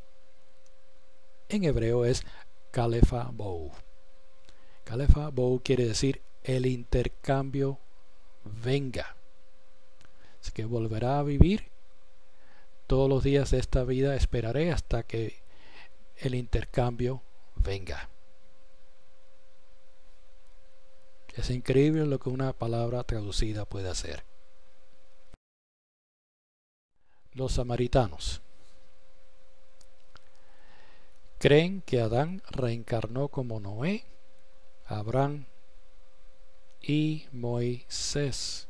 En hebreo es Kalefa Bou. Kalefa Bou quiere decir el intercambio venga. Así que volverá a vivir todos los días de esta vida esperaré hasta que el intercambio venga. Es increíble lo que una palabra traducida puede hacer. Los samaritanos creen que Adán reencarnó como Noé, Abraham y Moisés.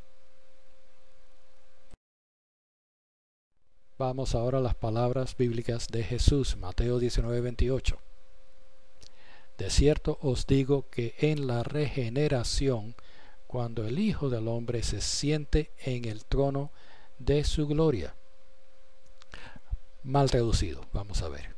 Vamos ahora a las palabras bíblicas de Jesús, Mateo diecinueve, veintiocho. De cierto os digo que en la regeneración, cuando el Hijo del Hombre se siente en el trono de su gloria. Mal traducido, vamos a ver.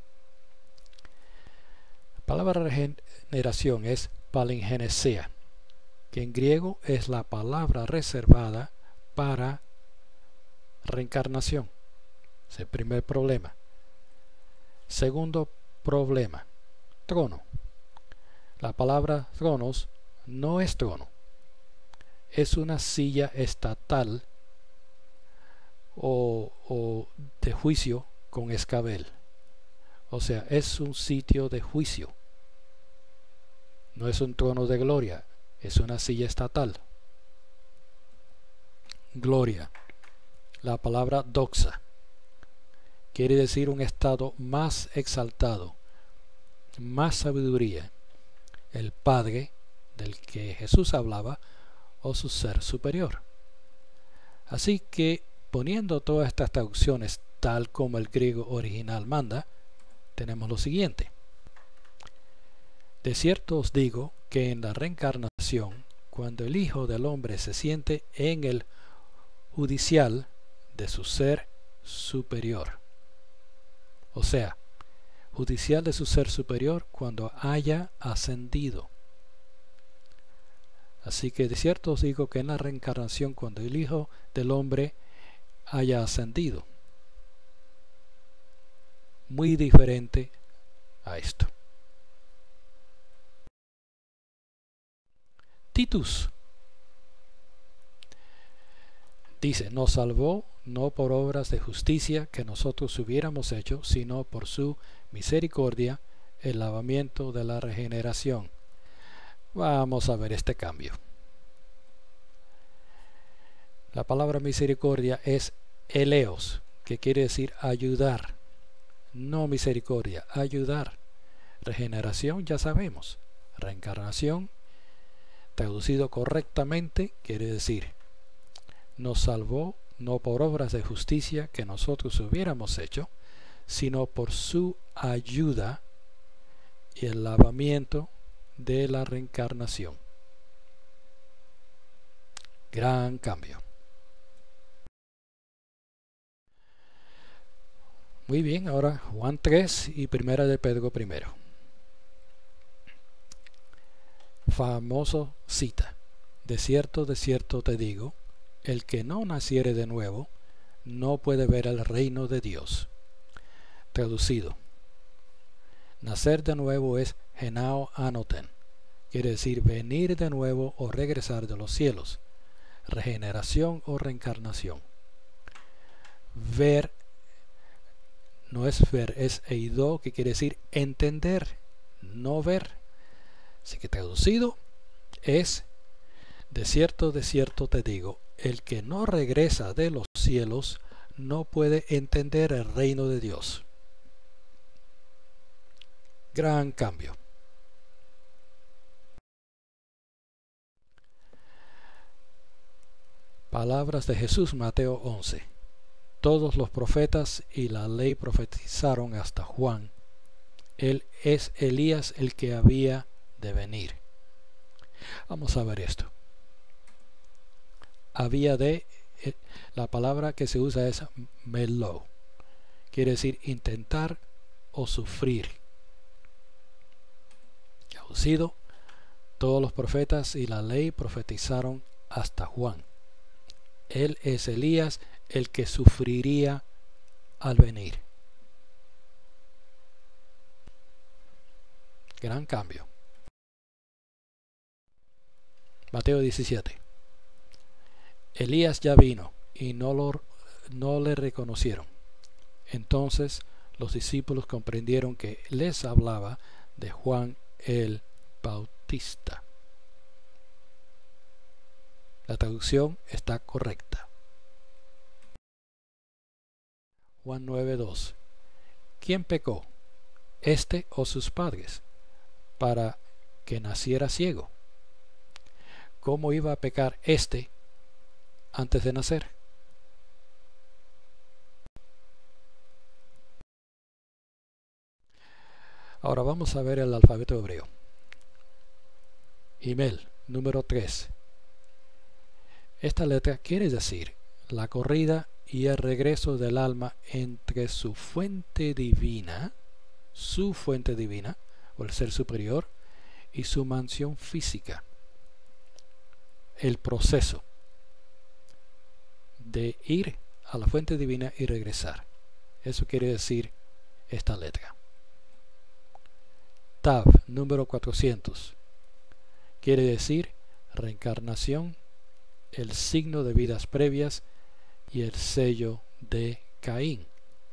La palabra regeneración es palingenesia, que en griego es la palabra reservada para reencarnación. Es el primer problema. Segundo problema, trono. La palabra tronos no es trono. Es una silla estatal o, o de juicio con escabel. O sea, es un sitio de juicio. No es un trono de gloria, es una silla estatal. Gloria. La palabra doxa quiere decir un estado más exaltado, más sabiduría. El Padre del que Jesús hablaba o su ser superior. Así que, poniendo todas estas traducciones tal como el griego original manda, tenemos lo siguiente. De cierto os digo que en la reencarnación, cuando el Hijo del Hombre se siente en el judicial de su ser superior, o sea, judicial de su ser superior cuando haya ascendido. Así que de cierto os digo que en la reencarnación, cuando el Hijo del Hombre haya ascendido, muy diferente a esto. Titus dice, nos salvó no por obras de justicia que nosotros hubiéramos hecho, sino por su misericordia, el lavamiento de la regeneración. Vamos a ver este cambio. La palabra misericordia es eleos, que quiere decir ayudar. No misericordia, ayudar. Regeneración ya sabemos. Reencarnación, traducido correctamente, quiere decir nos salvó no por obras de justicia que nosotros hubiéramos hecho, sino por su ayuda y el lavamiento de la reencarnación. Gran cambio. Muy bien, ahora Juan tres y Primera de Pedro primero. Famoso cita. De cierto, de cierto te digo, el que no naciere de nuevo no puede ver el reino de Dios. Traducido. Nacer de nuevo es genao anoten, quiere decir venir de nuevo o regresar de los cielos, regeneración o reencarnación. Ver no es ver, es eido, que quiere decir entender, no ver. Así que traducido es, de cierto, de cierto te digo, el que no regresa de los cielos no puede entender el reino de Dios. Gran cambio. Palabras de Jesús, Mateo once. Todos los profetas y la ley profetizaron hasta Juan. Él es Elías el que había de venir. Vamos a ver esto. Había de, la palabra que se usa es melo, quiere decir intentar o sufrir. Traducido, todos los profetas y la ley profetizaron hasta Juan. Él es Elías el que sufriría al venir. Gran cambio. Mateo diecisiete. Elías ya vino y no lo no le reconocieron. Entonces los discípulos comprendieron que les hablaba de Juan el Bautista. La traducción está correcta. Juan nueve dos. ¿Quién pecó, este o sus padres, para que naciera ciego? ¿Cómo iba a pecar este antes de nacer? Ahora vamos a ver el alfabeto hebreo. Gimel, número tres. Esta letra quiere decir la corrida y el regreso del alma entre su fuente divina, su fuente divina, o el ser superior, y su mansión física. El proceso de ir a la fuente divina y regresar. Eso quiere decir esta letra. Tav, número cuatrocientos. Quiere decir reencarnación, el signo de vidas previas y el sello de Caín.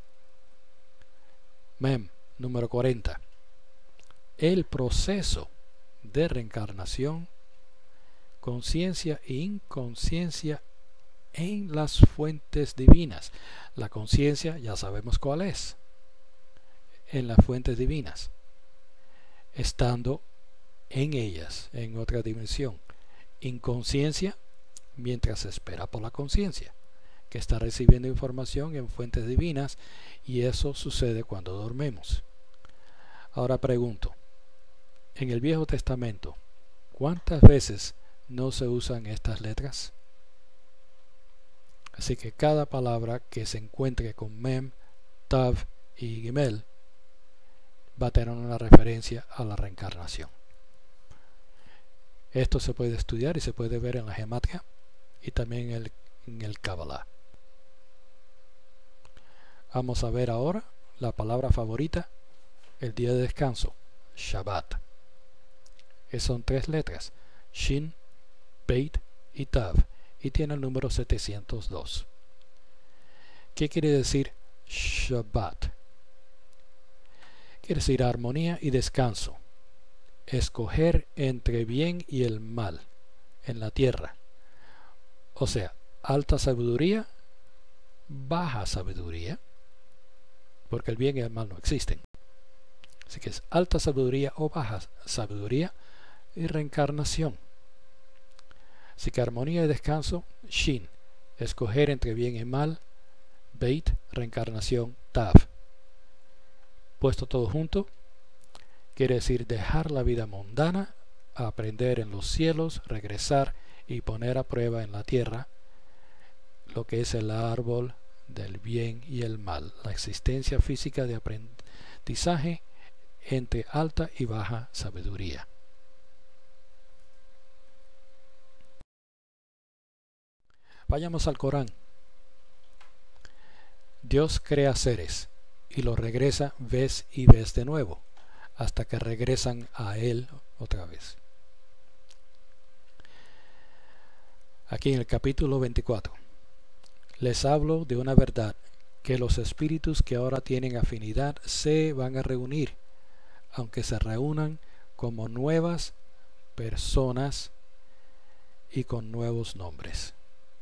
Mem, número cuarenta. El proceso de reencarnación, conciencia e inconsciencia en las fuentes divinas. La conciencia ya sabemos cuál es, en las fuentes divinas, estando en ellas, en otra dimensión. Inconsciencia, mientras se espera por la conciencia, que está recibiendo información en fuentes divinas, y eso sucede cuando dormimos. Ahora pregunto, en el Viejo Testamento, ¿cuántas veces no se usan estas letras? Así que cada palabra que se encuentre con Mem, Tav y Gimel va a tener una referencia a la reencarnación. Esto se puede estudiar y se puede ver en la gematria y también en el, en el Kabbalah. Vamos a ver ahora la palabra favorita, el día de descanso, Shabbat. Que son tres letras, Shin, Beit y Tav, y tiene el número setecientos dos. ¿Qué quiere decir Shabbat? Quiere decir armonía y descanso, escoger entre bien y el mal en la tierra. O sea, alta sabiduría, baja sabiduría, porque el bien y el mal no existen. Así que es alta sabiduría o baja sabiduría y reencarnación. Así que armonía y descanso, Shin, escoger entre bien y mal, Beit, reencarnación, Tav. Puesto todo junto, quiere decir dejar la vida mundana, aprender en los cielos, regresar y poner a prueba en la tierra lo que es el árbol del bien y el mal, la existencia física de aprendizaje entre alta y baja sabiduría. Vayamos al Corán. Dios crea seres y los regresa vez y vez de nuevo, hasta que regresan a Él otra vez. Aquí en el capítulo veinticuatro. Les hablo de una verdad, que los espíritus que ahora tienen afinidad se van a reunir, aunque se reúnan como nuevas personas y con nuevos nombres.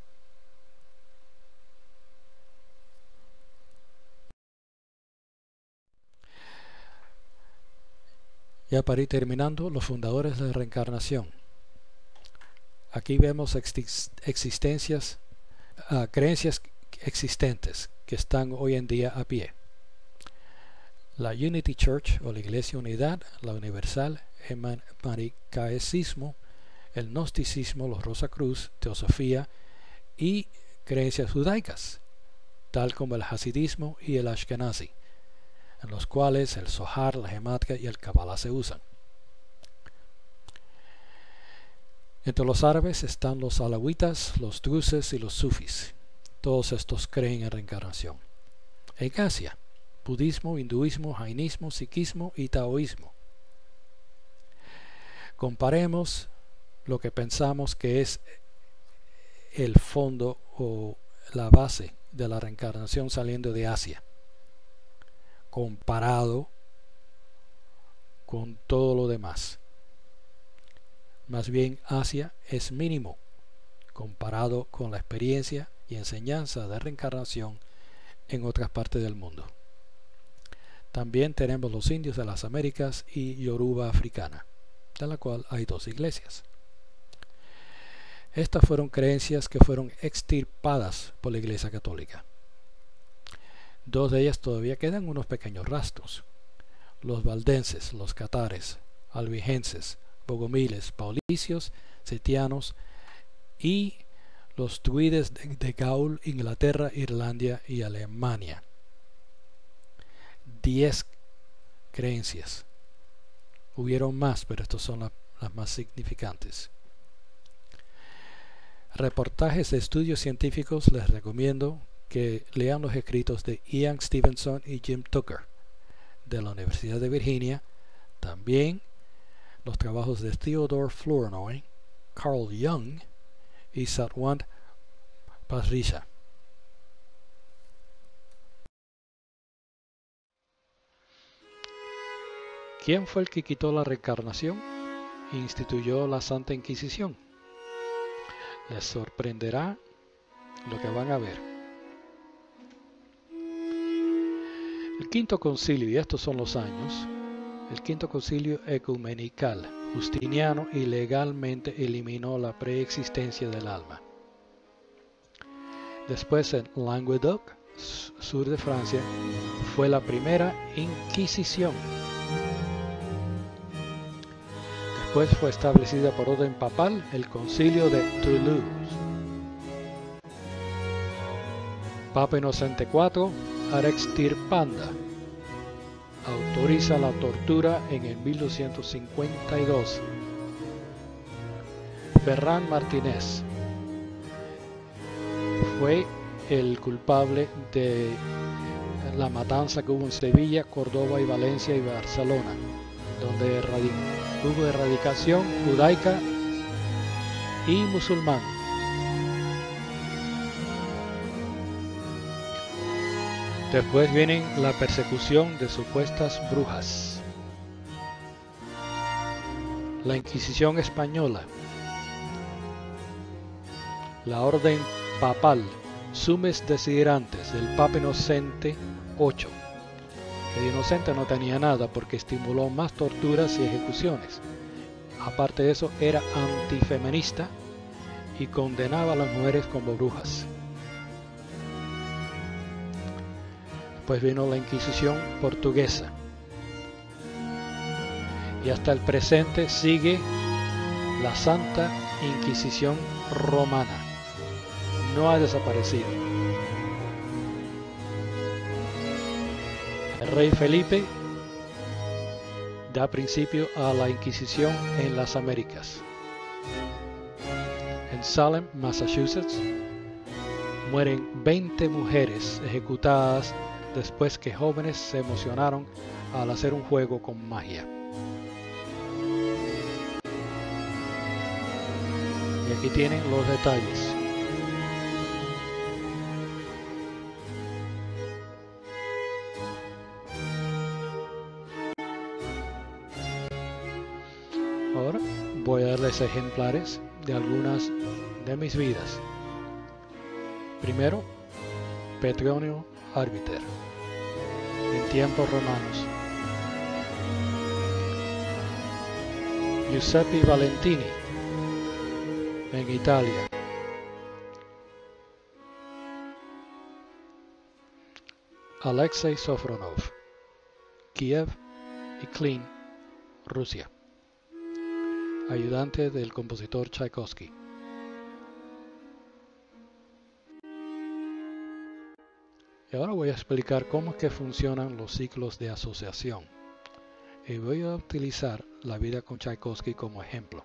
Ya para ir terminando, los fundadores de la reencarnación. Aquí vemos existencias, uh, creencias existentes que están hoy en día a pie. La Unity Church o la Iglesia Unidad, la Universal, el Manicaecismo, el Gnosticismo, los Rosacruz, Teosofía y creencias judaicas, tal como el Hasidismo y el Ashkenazi, en los cuales el Zohar, la Gematria y el Kabbalah se usan. Entre los árabes están los alawitas, los druses y los sufis. Todos estos creen en reencarnación. En Asia, budismo, hinduismo, jainismo, sikhismo y taoísmo. Comparemos lo que pensamos que es el fondo o la base de la reencarnación saliendo de Asia, comparado con todo lo demás. Más bien, Asia es mínimo comparado con la experiencia y enseñanza de reencarnación en otras partes del mundo. También tenemos los indios de las Américas y Yoruba africana, de la cual hay dos iglesias. Estas fueron creencias que fueron extirpadas por la Iglesia Católica. Dos de ellas todavía quedan unos pequeños rastros. Los valdenses, los catares, albigenses, bogomiles, paulicios, setianos y los druides de, de Gaul, Inglaterra, Irlanda y Alemania. Diez creencias. Hubieron más, pero estas son la, las más significantes. Reportajes de estudios científicos, les recomiendo que lean los escritos de Ian Stevenson y Jim Tucker de la Universidad de Virginia. También los trabajos de Theodore Flournoy, Carl Jung y Satwant Pasricha. ¿Quién fue el que quitó la reencarnación e instituyó la Santa Inquisición? Les sorprenderá lo que van a ver. El Quinto Concilio, y estos son los años, el Quinto Concilio Ecumenical Justiniano ilegalmente eliminó la preexistencia del alma. Después en Languedoc, sur de Francia, fue la primera Inquisición. Después fue establecida por orden papal el Concilio de Toulouse. Papa Inocente cuarto, Arextirpanda, autoriza la tortura en el mil doscientos cincuenta y dos. Ferran Martínez fue el culpable de la matanza que hubo en Sevilla, Córdoba y Valencia y Barcelona, donde hubo erradicación judaica y musulmán. Después viene la persecución de supuestas brujas. La Inquisición española. La orden papal Sumes Desiderantes del Papa Inocente octavo. Que de inocente no tenía nada porque estimuló más torturas y ejecuciones. Aparte de eso, era antifeminista y condenaba a las mujeres como brujas. Después vino la Inquisición portuguesa. Y hasta el presente sigue la Santa Inquisición romana. No ha desaparecido. El rey Felipe da principio a la Inquisición en las Américas. En Salem, Massachusetts, mueren veinte mujeres ejecutadas después que jóvenes se emocionaron al hacer un juego con magia. Y aquí tienen los detalles. Ahora voy a darles ejemplares de algunas de mis vidas. Primero, Petronio Arbiter, en tiempos romanos. Giuseppe Valentini, en Italia. Alexei Sofronov, Kiev y Klin, Rusia. Ayudante del compositor Tchaikovsky. Y ahora voy a explicar cómo es que funcionan los ciclos de asociación. Y voy a utilizar la vida con Tchaikovsky como ejemplo.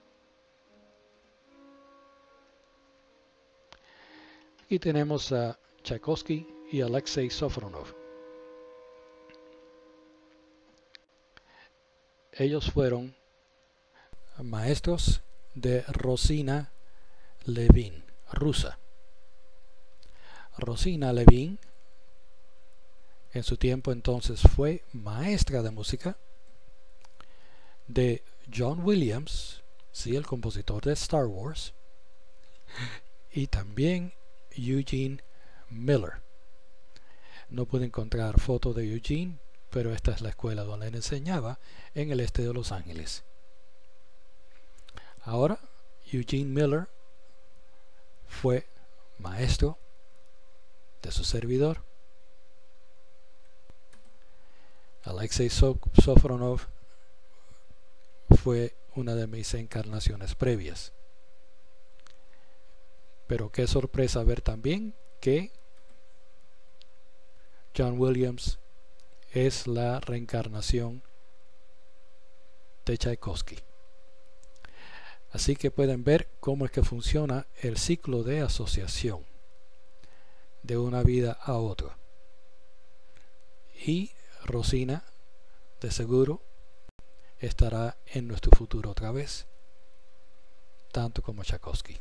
Aquí tenemos a Tchaikovsky y Alexei Sofronov. Ellos fueron maestros de Rosina Levin, rusa. Rosina Levine en su tiempo entonces fue maestra de música de John Williams, sí, el compositor de Star Wars, y también Eugene Miller. No pude encontrar fotos de Eugene, pero esta es la escuela donde él enseñaba en el este de Los Ángeles. Ahora, Eugene Miller fue maestro de su servidor. Alexei Sofronov fue una de mis encarnaciones previas. Pero qué sorpresa ver también que John Williams es la reencarnación de Tchaikovsky. Así que pueden ver cómo es que funciona el ciclo de asociación de una vida a otra. Y Rosina, de seguro, estará en nuestro futuro otra vez, tanto como Tchaikovsky.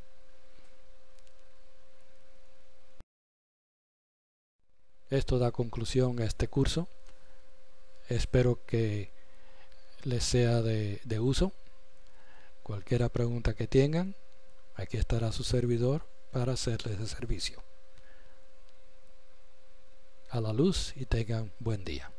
Esto da conclusión a este curso. Espero que les sea de, de uso. Cualquier pregunta que tengan, aquí estará su servidor para hacerles de servicio. A la luz y tengan buen día.